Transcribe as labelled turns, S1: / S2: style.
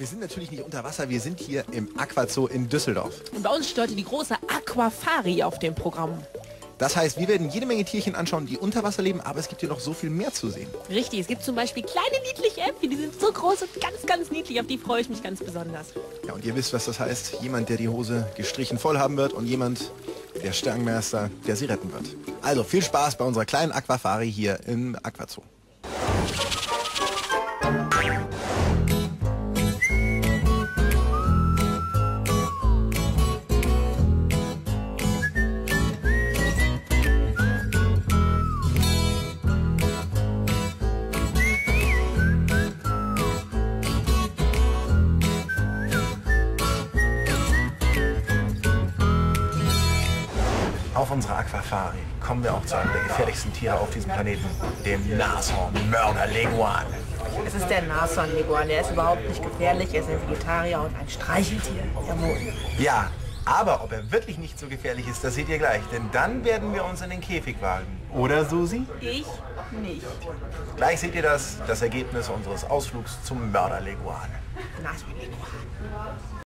S1: wir sind natürlich nicht unter Wasser, wir sind hier im Aquazoo in Düsseldorf.
S2: Und bei uns steht heute die große Aquafari auf dem Programm.
S1: Das heißt, wir werden jede Menge Tierchen anschauen, die unter Wasser leben, aber es gibt hier noch so viel mehr zu sehen.
S2: Richtig, es gibt zum Beispiel kleine niedliche Äffchen, die sind so groß und ganz, ganz niedlich, auf die freue ich mich ganz besonders.
S1: Ja, und ihr wisst, was das heißt. Jemand, der die Hose gestrichen voll haben wird und jemand, der Stangenmeister, der sie retten wird. Also viel Spaß bei unserer kleinen Aquafari hier im Aquazoo. Auf unserer Aquafari kommen wir auch zu einem der gefährlichsten Tiere auf diesem Planeten, dem Nashorn-Mörder-Leguan.
S3: Es ist der Nashorn-Leguan, der ist überhaupt nicht gefährlich, er ist ein Vegetarier und ein Streicheltier. Jawohl.
S1: Ja, aber ob er wirklich nicht so gefährlich ist, das seht ihr gleich, denn dann werden wir uns in den Käfig wagen. Oder, Susi?
S3: Ich nicht.
S1: Gleich seht ihr das Ergebnis unseres Ausflugs zum Mörder-Leguan.
S3: Nashorn-Leguan.